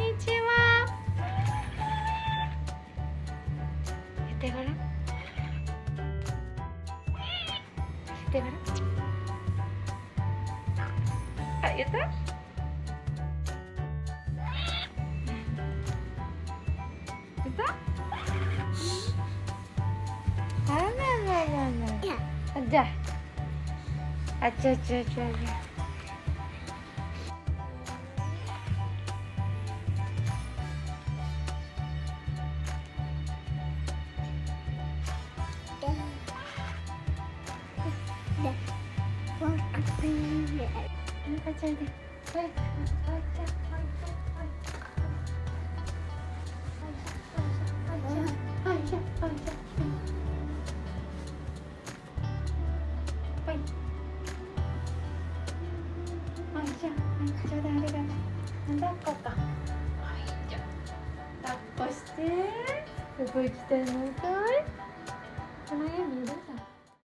にちは。言ってごらん。言ってごらん。あ、言った？言った？あららららら。あ、じゃあ。あちゃちゃちゃちゃ。抱っこして。どこ行きたいのかい？この家にいるさ。